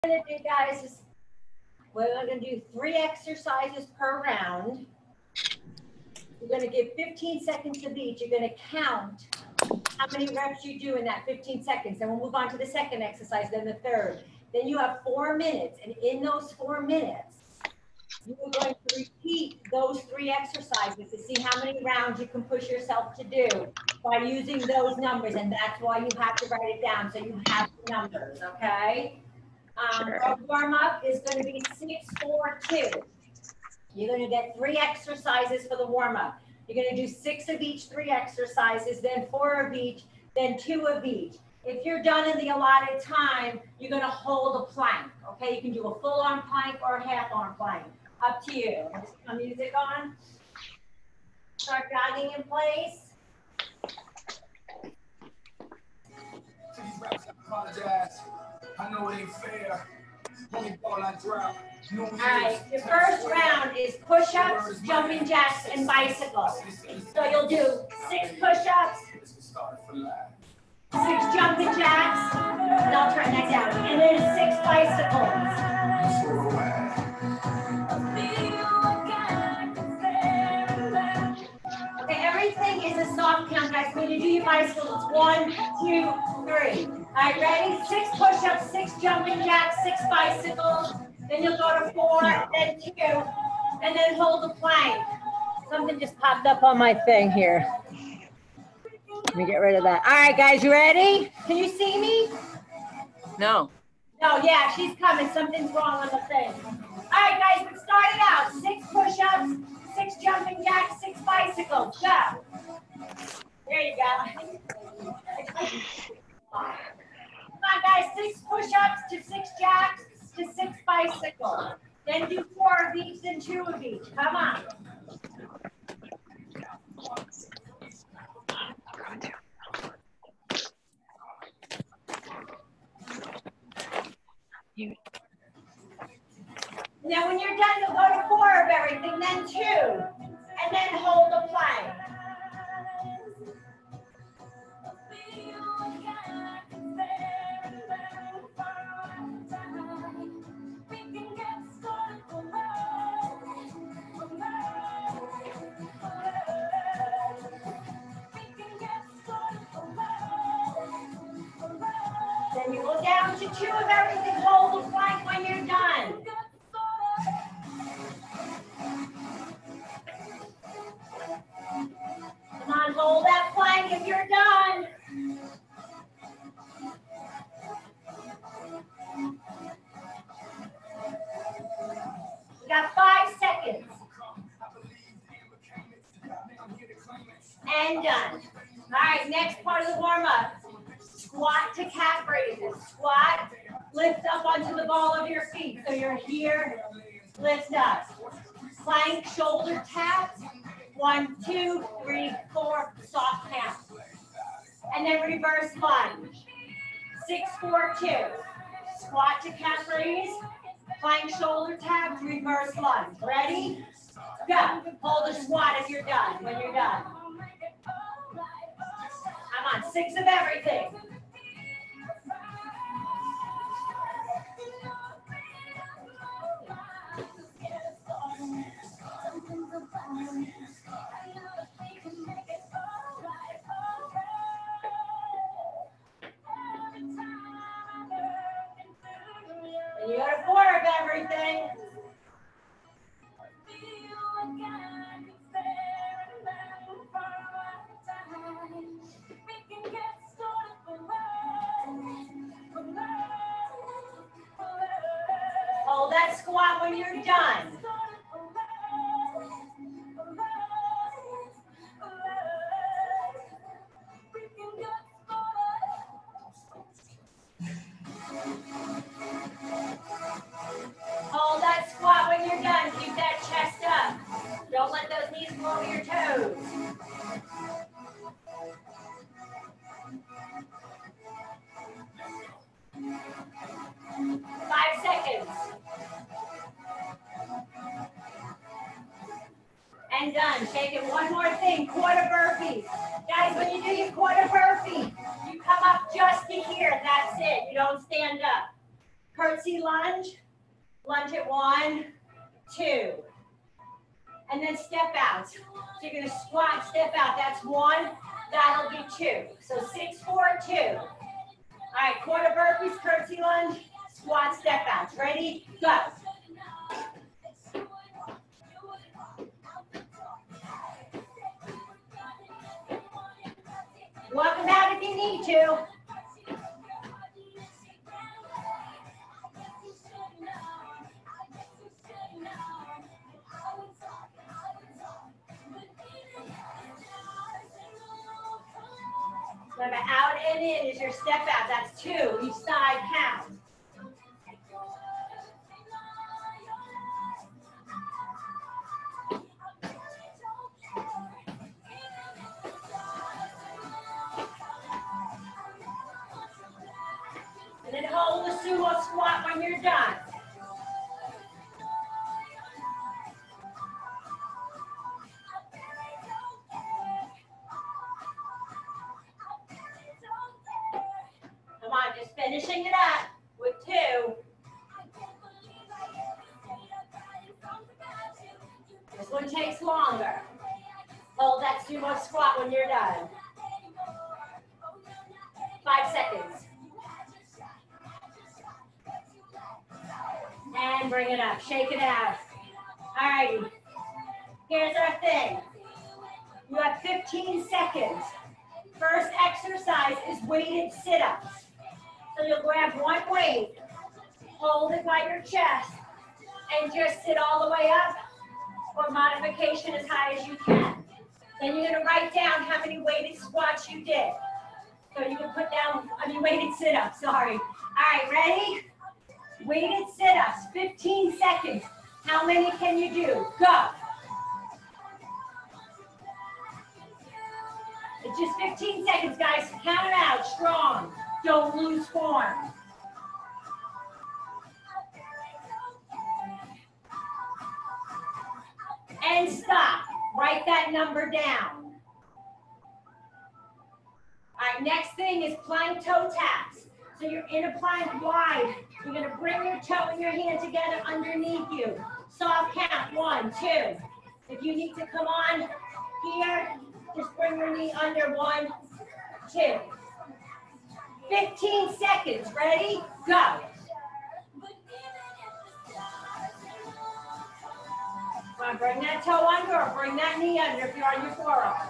Going to do, guys, is we're going to do 3 exercises per round. You're going to give 15 seconds of each. You're going to count how many reps you do in that 15 seconds. Then we'll move on to the second exercise, then the third. Then you have 4 minutes. And in those 4 minutes, you are going to repeat those 3 exercises to see how many rounds you can push yourself to do by using those numbers. And that's why you have to write it down so you have the numbers, okay? Sure. Our warm-up is going to be 6-4-2. You're going to get 3 exercises for the warm-up. You're going to do 6 of each 3 exercises, then 4 of each, then 2 of each. If you're done in the allotted time, you're going to hold a plank, okay? You can do a full-arm plank or a half-arm plank. Up to you. Just put music on. Start jogging in place. To these rappers, I apologize. I know it ain't fair. Only ball I drop. All right, your first round is push-ups, jumping jacks, and bicycles. So you'll do 6 push-ups, 6 jumping jacks, and I'll turn that down, and then 6 bicycles. Okay, everything is a soft count, guys. When you do your bicycles, it's 1, 2, 3. All right, ready? 6 push-ups, 6 jumping jacks, 6 bicycles. Then you'll go to 4, then 2, and then hold the plank. Something just popped up on my thing here. Let me get rid of that. All right, guys, you ready? Can you see me? No. No, yeah, she's coming. Something's wrong on the thing. All right, guys, let's start it out. 6 push-ups, 6 jumping jacks, 6 bicycles. Go. There you go. Come on, guys. 6 push-ups to 6 jacks to 6 bicycles. Then do 4 of each, then 2 of each. Come on. Now, when you're done, you'll go to 4 of everything, then 2, and then hold the plank. Then you go down to 2 of everything, hold the plank when you're done. Come on, hold that plank if you're done. We got 5 seconds. And done. All right, next part of the warm-up. Squat to calf raises. Squat, lift up onto the ball of your feet. So you're here, lift up. Plank, shoulder taps. 1, 2, 3, 4, soft count. And then reverse lunge. 6, 4, 2. Squat to calf raise. Plank, shoulder taps, reverse lunge. Ready? Go. Hold the squat if you're done, when you're done. Come on, 6 of everything. And you go to 4 of everything. Hold that squat when you're done. Hold that squat when you're done. Keep that chest up. Don't let those knees go over your toes. Five seconds. And done. Take it. One more thing. Quarter burpees. Guys, when you do your quarter burpee, you come up just to here. That's it. You don't stand up. curtsy lunge. Lunge at 1, 2. And then step out. So you're gonna squat, step out. That's 1, that'll be 2. So 6, 4, 2. All right, quarter burpees, curtsy lunge, squat, step out. Ready, go. Walk them out if you need to. Remember, out and in is your step out. That's 2. Each side count. And then hold the sumo squat when you're done. Come on, just finishing it up with 2. This one takes longer. Hold that sumo squat when you're done. 5 seconds. And bring it up, shake it out. All righty, here's our thing. You have 15 seconds. First exercise is weighted sit-ups. So you'll grab one weight, hold it by your chest, and just sit all the way up, or modification as high as you can. Then you're gonna write down how many weighted squats you did. So you can put down, weighted sit-ups, sorry. All right, ready? Weighted sit-ups, 15 seconds. How many can you do? Go. It's just 15 seconds, guys. Count it out, strong. Don't lose form. And stop. Write that number down. All right, next thing is plank toe taps. So you're in a plank wide. You're gonna bring your toe and your hand together underneath you. Soft count, 1, 2. If you need to come on here, just bring your knee under, 1, 2. 15 seconds, ready, go. Come on, bring that toe under or bring that knee under if you're on your forearms.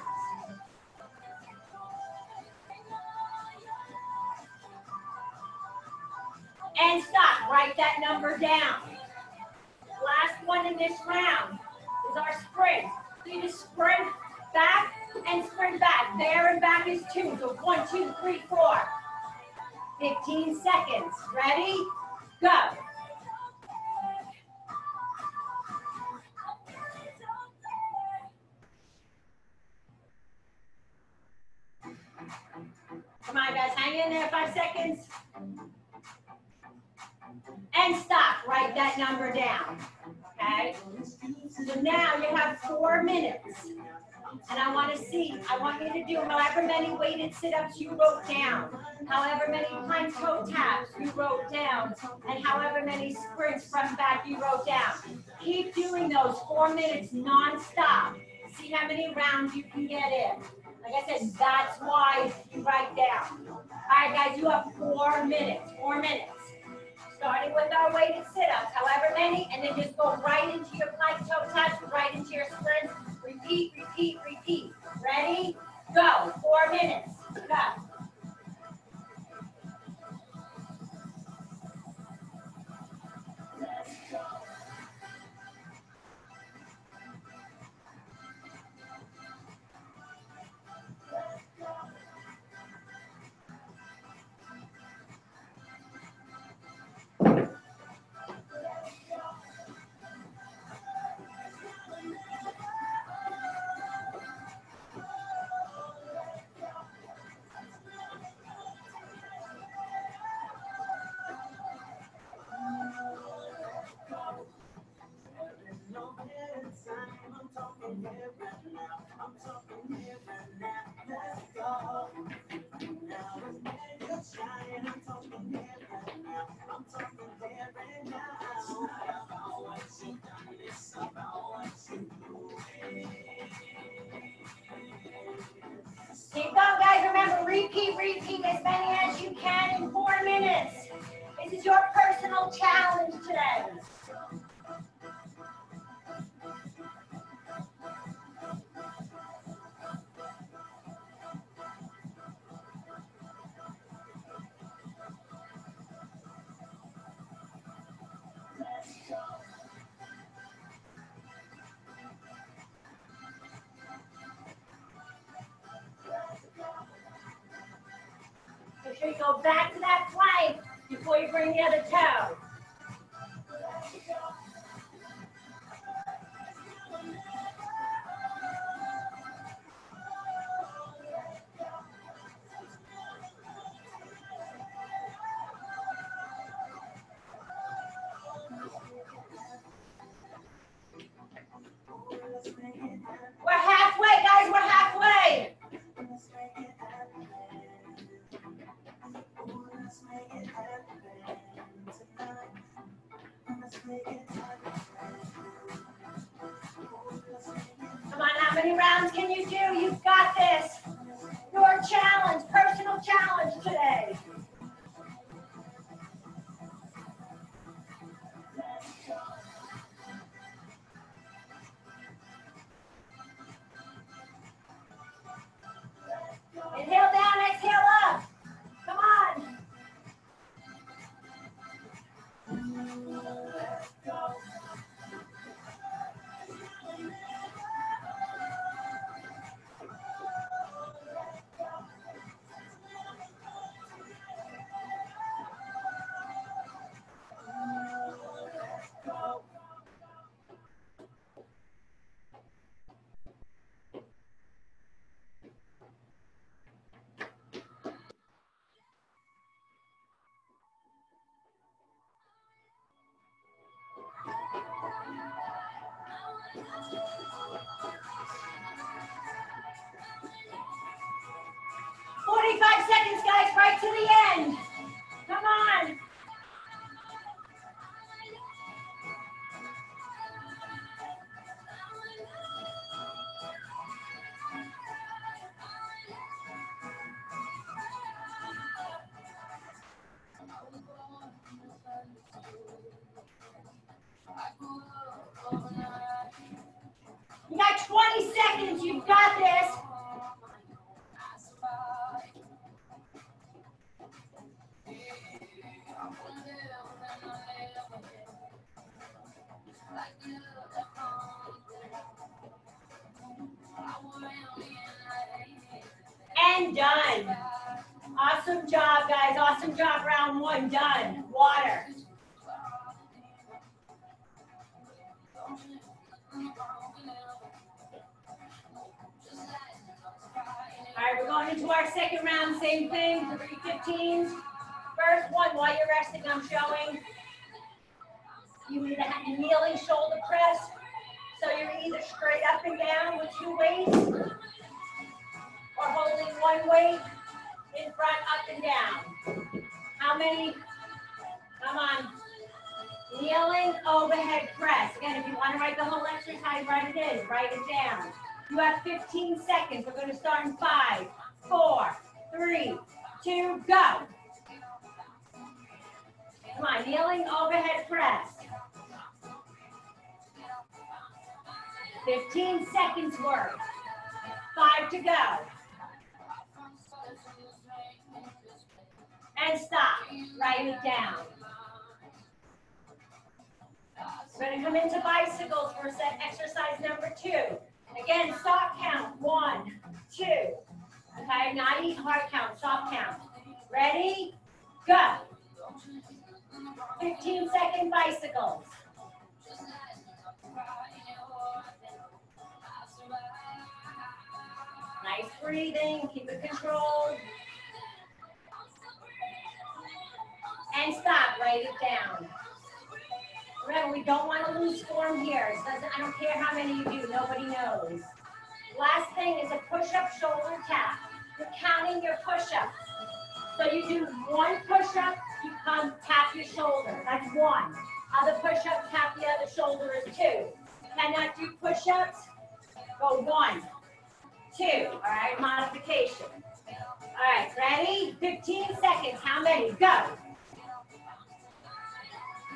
And stop, write that number down. Last one in this round is our sprint. So you just sprint back and sprint back. There and back is 2, so 1, 2, 3, 4. 15 seconds, ready, go. Come on, guys, hang in there, 5 seconds. And stop, write that number down, okay? So now you have 4 minutes. And I want you to do however many weighted sit-ups you wrote down, however many plank toe taps you wrote down, and however many sprints from back you wrote down. Keep doing those 4 minutes non-stop. See how many rounds you can get in. Like I said, that's why you write down. All right, guys, you have 4 minutes, 4 minutes. Starting with our weighted sit-ups, however many, and then just go right into your plank toe taps, right into your sprints. Repeat, repeat, repeat. Ready? Go. 4 minutes. Go. challenge today. Make sure you go back to that plank before you bring the other toe. We're halfway, guys, we're halfway. Come on, how many rounds can you do? You've got this. Your challenge, personal challenge today. Inhale down, exhale up. Come on. Seconds, guys, right to the end. Come on. You got 20 seconds. You've got this. And done. Awesome job, guys. Awesome job. Round one done. Water. All right, we're going into our second round. Same thing. 3 15s. First one, while you're resting, I'm showing. You either have a kneeling shoulder press. So you're either straight up and down with 2 weights, or holding 1 weight in front, up and down. How many? Come on. Kneeling overhead press. Again, if you want to write the whole exercise, write it in. Write it down. You have 15 seconds. We're going to start in 5, 4, 3, 2, go. Come on, kneeling overhead press. 15 seconds work. 5 to go. And stop. Write it down. We're going to come into bicycles for set exercise number 2. Again, soft count. 1, 2. Okay, not eat hard count, soft count. Ready? Go. 15-second bicycles. Nice breathing, keep it controlled. And stop, write it down. Remember, we don't want to lose form here. I don't care how many you do, nobody knows. Last thing is a push-up shoulder tap. You're counting your push-ups. So you do 1 push-up, you come tap your shoulder. That's 1. Other push-up, tap the other shoulder is 2. Cannot do push-ups? Go 1, 2. All right, modification. All right, ready? 15 seconds. How many? Go.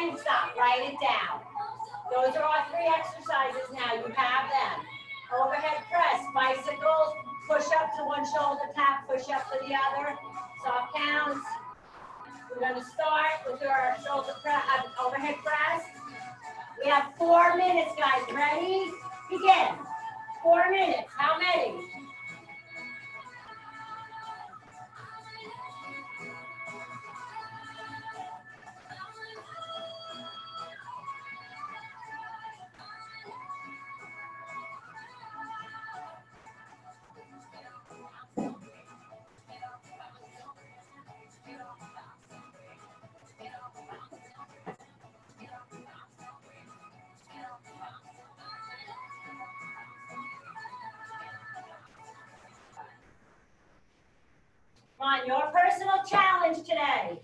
and stop. Write it down. Those are our 3 exercises now. You have them. Overhead press, bicycles, push up to one shoulder tap, push up to the other. Soft counts. We're going to start with our shoulder press, overhead press. We have 4 minutes, guys. Ready? Begin. 4 minutes. How many? Come on, your personal challenge today.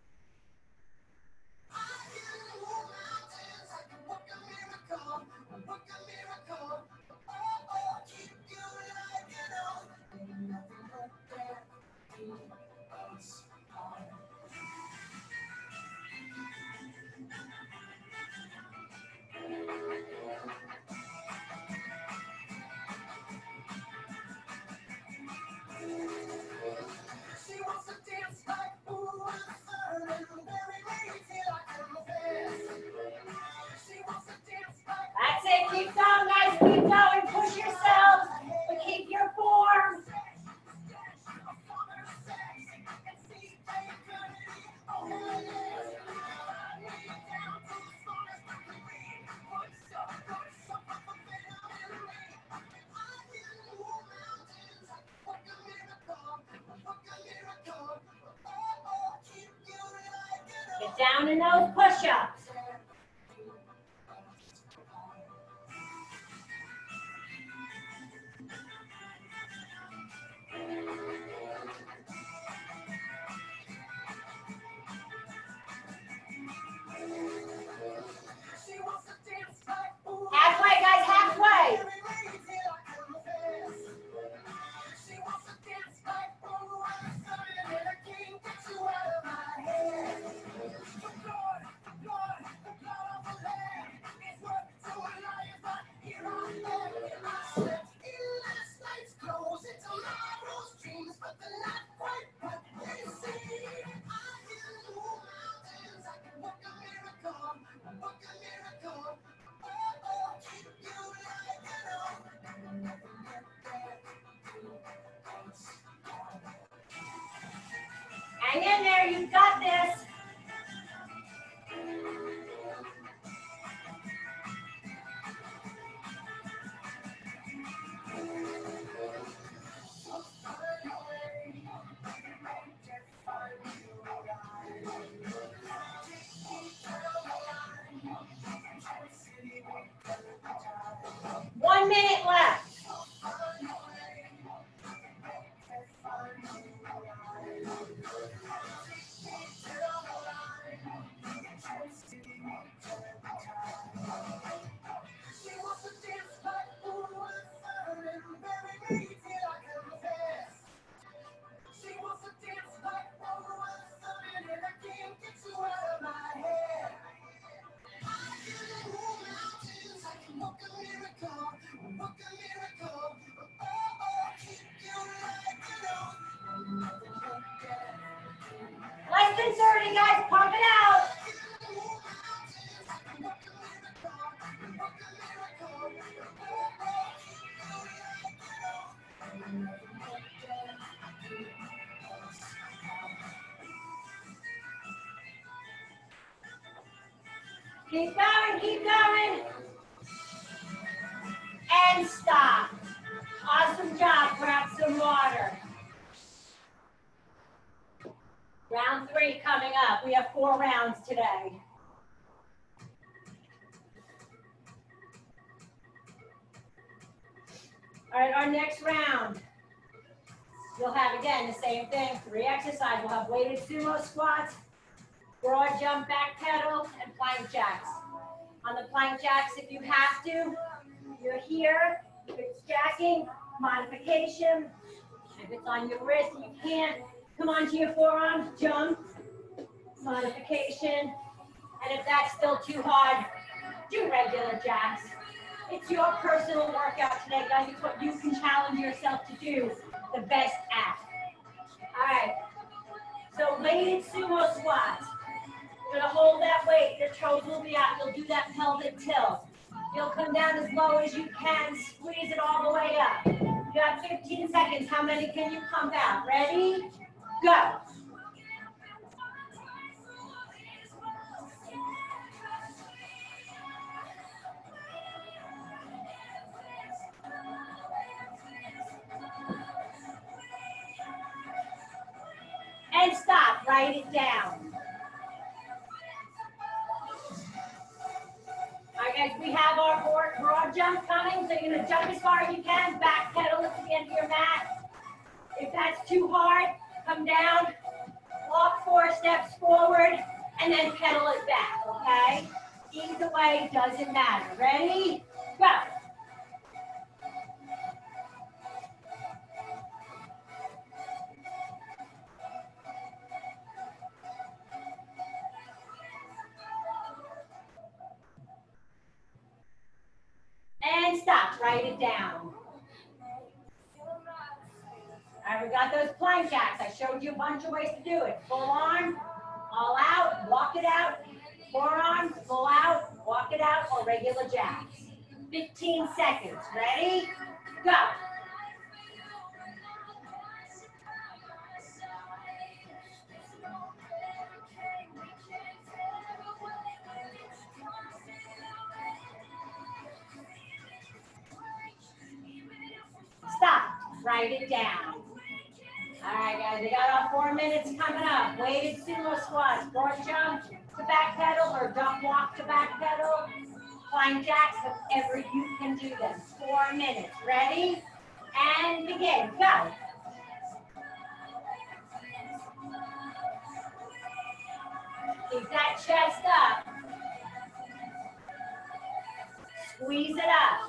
That's it. Keep going, guys. Keep going. Push yourselves, but keep your form. Get down in those push-ups. Halfway, guys, halfway. Hang in there, you've got this. One minute left. Less than 30, guys. Pump it out. Keep going, keep going. And stop. Awesome job. Grab some water. Round 3 coming up. We have 4 rounds today. All right, our next round. You'll have, again, the same thing. 3 exercises. We'll have weighted sumo squats, broad jump back pedals, and plank jacks. On the plank jacks, if you have to, you're here. If it's jacking, modification. If it's on your wrist, you can't. Come onto your forearms, jump, modification, And if that's still too hard, do regular jacks. It's your personal workout today, guys. It's what you can challenge yourself to do the best at. All right. So weighted sumo squats. You're gonna hold that weight. Your toes will be out. You'll do that pelvic tilt. You'll come down as low as you can. Squeeze it all the way up. You have 15 seconds. How many can you pump out? Ready? Go. And stop. Write it down. All right, guys, we have our broad jump coming. So you're going to jump as far as you can. Back pedal it to the end of your mat. If that's too hard, come down. Walk 4 steps forward. And then pedal it back, okay? Either way, doesn't matter. Ready? Go. And stop. Write it down. All right, we got those plank jacks. I showed you a bunch of ways to do it. Full arm, all out, walk it out. Forearms, full out, walk it out, or regular jacks. 15 seconds. Ready? Go. Stop. Write it down. All right, guys, we got our 4 minutes coming up. Weighted sumo squats, broad jump to back pedal, or dump walk to back pedal. Plank jacks, however you can do them. 4 minutes. Ready? And begin. Go. Keep that chest up. Squeeze it up.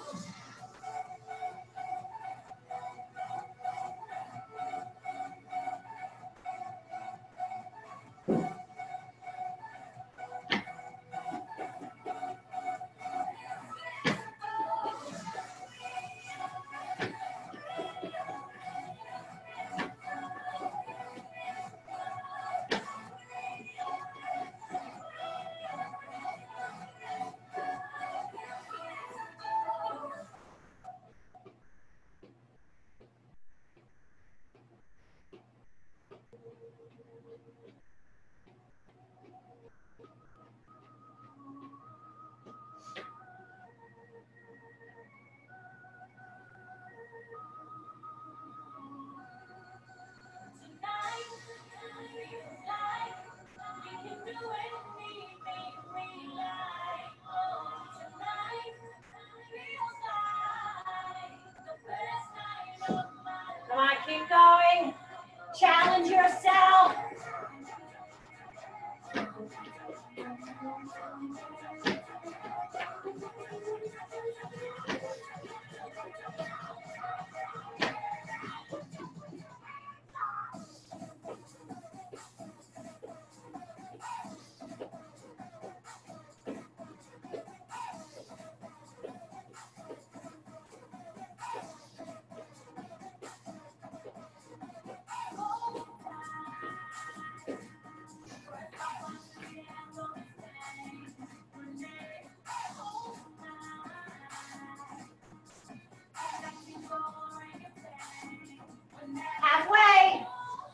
Come on, keep going. Challenge yourself. Halfway.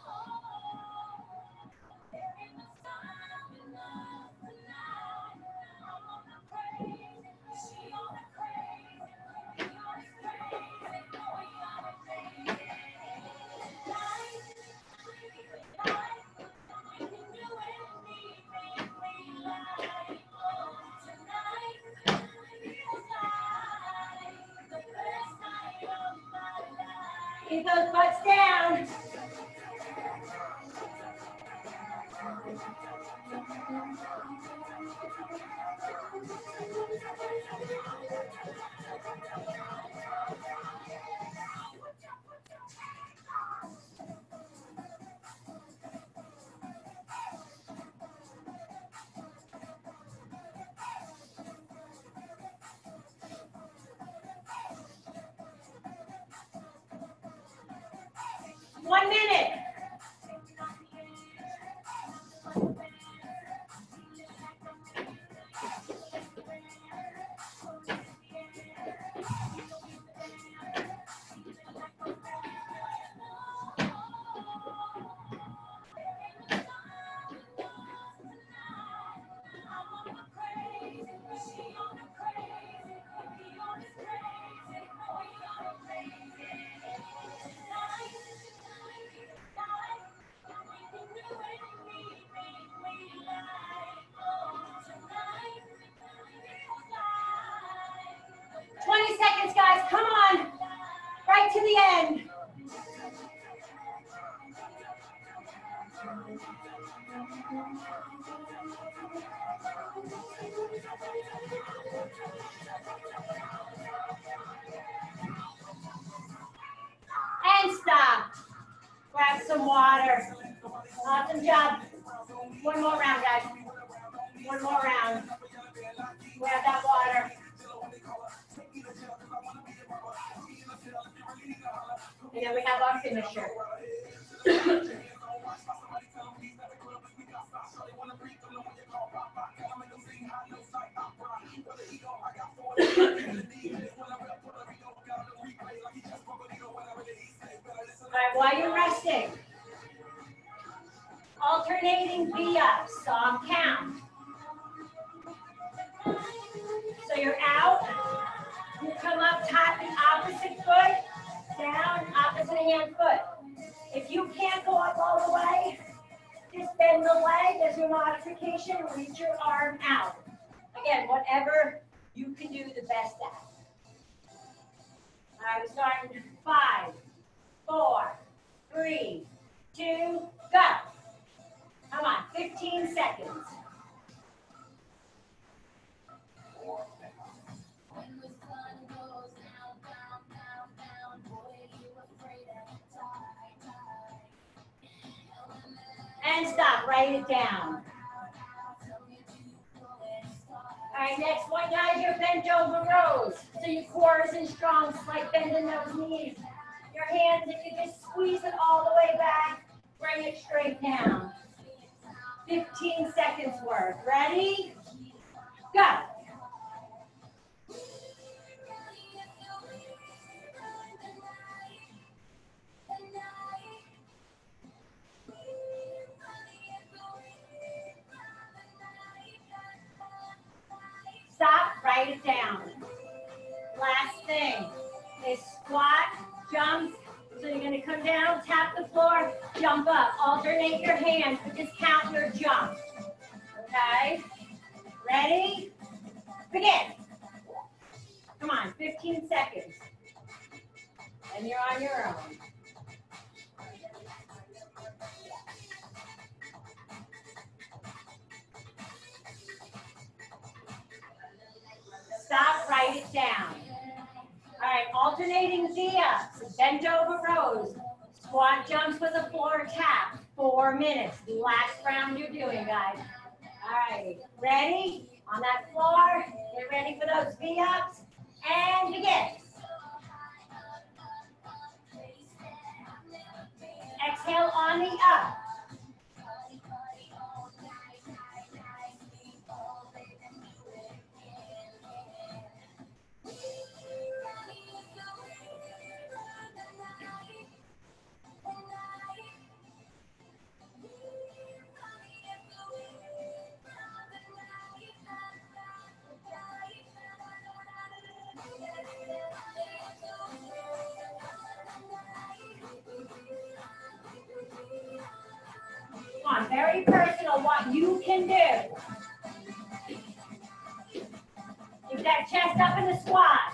Keep those butts down. 1 minute. Guys, come on, right to the end. And stop. Grab some water. Awesome job. One more round, guys. One more round. Grab that water. And then we have our finisher. All right, while you're resting, alternating V-ups, soft count. So you're out, you come up, tap the opposite foot, down, opposite hand foot. If you can't go up all the way, just bend the leg as your modification, reach your arm out. Again, whatever you can do the best at. All right, we're starting 5, 4, 3, 2, go. Come on, 15 seconds. And stop, write it down. All right, next one, guys, you're bent over rows. So your core isn't strong, it's like bending those knees. Your hands, if you just squeeze it all the way back, bring it straight down. 15 seconds worth. Ready? Go. Stop, write it down. Last thing is squat, jump. So you're going to come down, tap the floor, jump up. Alternate your hands, but just count your jump. Okay? Ready? Begin. Come on, 15 seconds. And you're on your own. Stop, write it down. All right, alternating V-ups, bent over rows, squat jumps with a floor tap, 4 minutes. Last round you're doing, guys. All right, ready? On that floor, get ready for those V-ups, and begin. Exhale on the up. Come on, very personal, what you can do. Keep that chest up in the squats.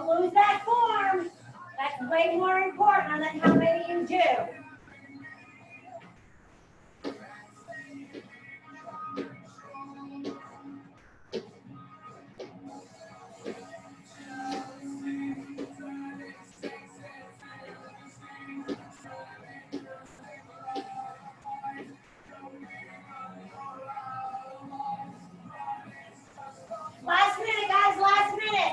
lose that form. That's way more important than how many you do. Last minute, guys, last minute.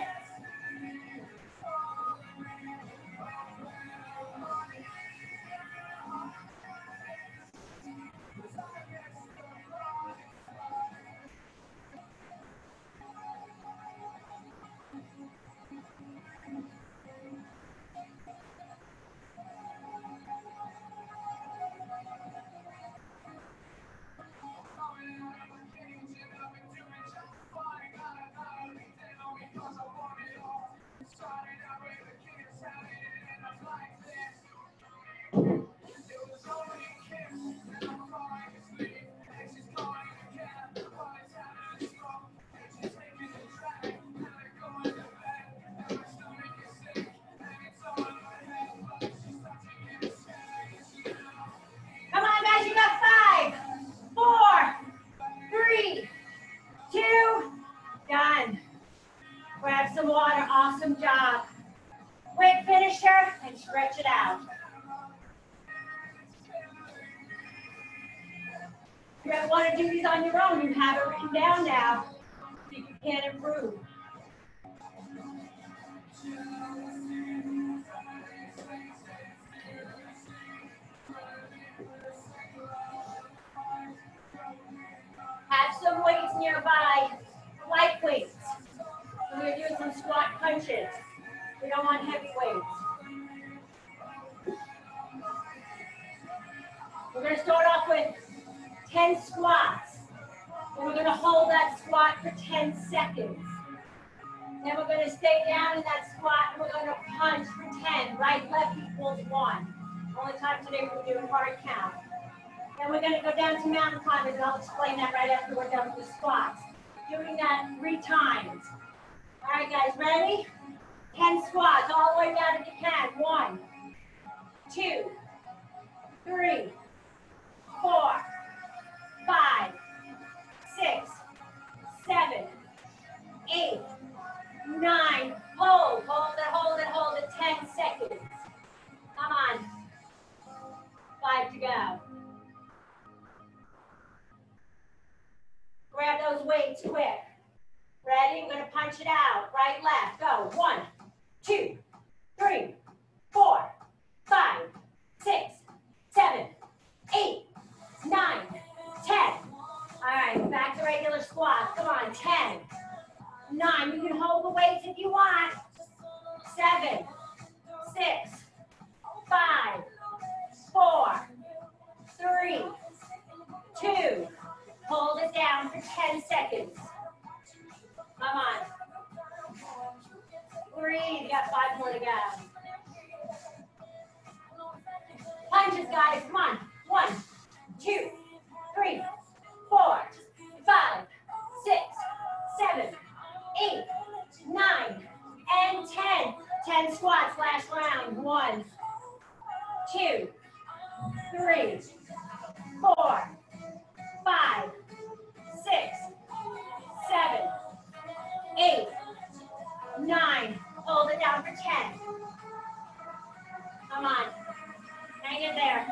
Come on, guys, you got 5, 4, 3, 2, done. Grab some water, awesome job. Quick finisher and stretch it out. You're going to want to do these on your own. You have it written down now. See if you can improve. Have some weights nearby, light weights. So we're doing some squat punches. We don't want heavy weights. We're going to start off with 10 squats. And we're going to hold that squat for 10 seconds. Then we're going to stay down in that squat and we're going to punch for 10. Right, left equals 1. Only time today we're doing hard count. Then we're going to go down to mountain climbers and I'll explain that right after we're done with the squats. Doing that 3 times. All right, guys, ready? 10 squats, all the way down if you can. 1, 2, 3, 4, 5, 6, 7, 8, 9. Hold it. 10 seconds. Come on. 5 to go. Grab those weights quick. Ready? We're going to punch it out. Right, left. Go. 1, 2, 3, 4, 5, 6, 7, 8, 9, 10. All right, back to regular squats. Come on, 10, 9. You can hold the weights if you want. 7, 6, 5, 4, 3, 2. Hold it down for 10 seconds. Come on. Breathe. You got 5 more to go. Punches, guys. Come on. 1, 2, 3, 4, 5, 6, 7, 8, 9, and 10. 10 squats. Last round. 1, 2, 3, 4, 5, 6, 7, 8, 9. Hold it down for 10. Come on. Hang in there.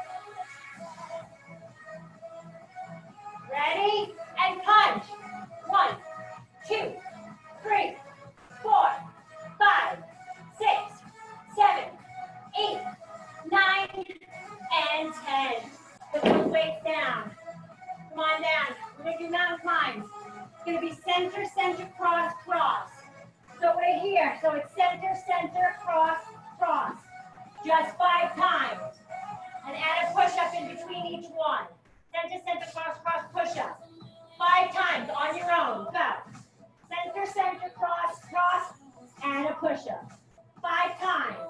Ready? And punch. 1, 2, 3, 4, 5, 6, 7, 8, 9, and 10. Put those weights down. Come on down. We're going to do mountain climbs. It's going to be center, center, cross, cross. So we're here. So it's center, center, cross, cross. Just 5 times. And add a push-up in between each one. Center, center, cross, cross, push-up. 5 times on your own. Go. Center, center, cross, cross, and a push-up. 5 times.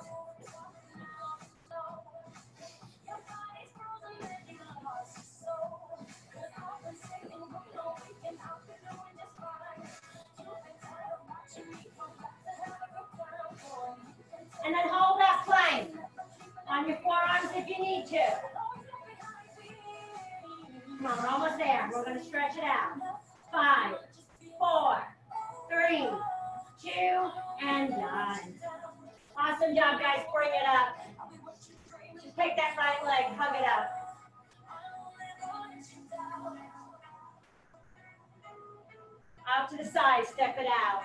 Awesome job, guys. Bring it up. Just take that right leg, hug it up. Out to the side, step it out.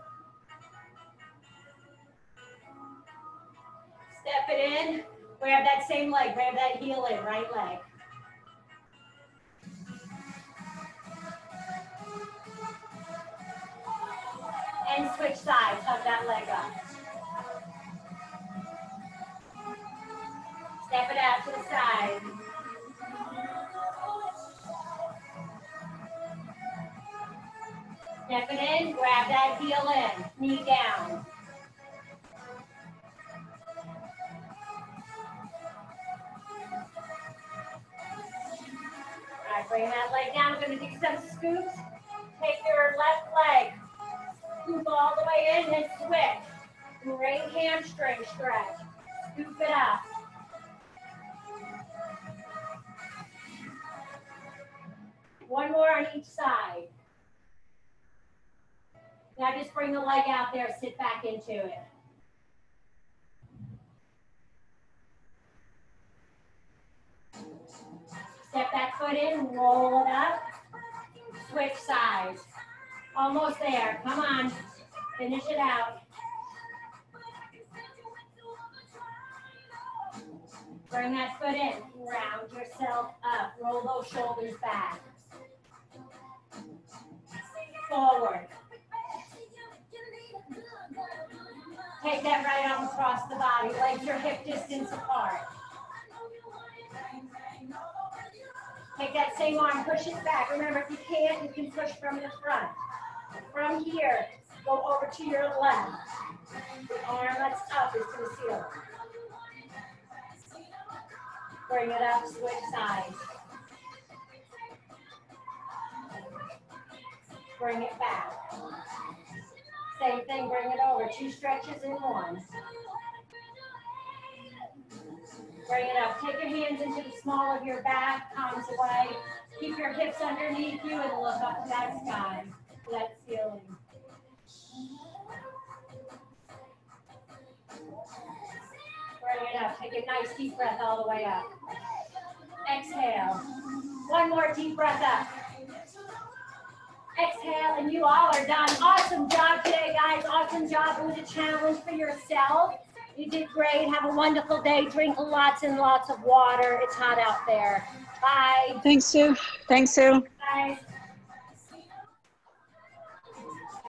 Step it in. Grab that same leg, grab that heel in, right leg. And switch sides, hug that leg up. Step it out to the side. Step it in, grab that heel in, knee down. All right, bring that leg down. We're gonna do some scoops. Take your left leg, scoop all the way in and switch. Great hamstring stretch. Scoop it up. One more on each side. Now just bring the leg out there, sit back into it. Step that foot in, roll it up, switch sides. Almost there, come on, finish it out. Bring that foot in, round yourself up, roll those shoulders back. Forward. Take that right arm across the body, legs are hip distance apart. Take that same arm, push it back. Remember, if you can't, you can push from the front. From here, go over to your left. The arm that's up is to the ceiling. Bring it up, switch sides. Bring it back. Same thing, bring it over. 2 stretches in one. Bring it up. Take your hands into the small of your back, palms away. Keep your hips underneath you and look up to that sky, to that ceiling. Bring it up. Take a nice deep breath all the way up. Exhale. One more deep breath up. Exhale, and you all are done. Awesome job today, guys. Awesome job. It was a challenge for yourself. You did great. Have a wonderful day. Drink lots and lots of water. It's hot out there. Bye. Thanks, Sue. Thanks, Sue. Bye.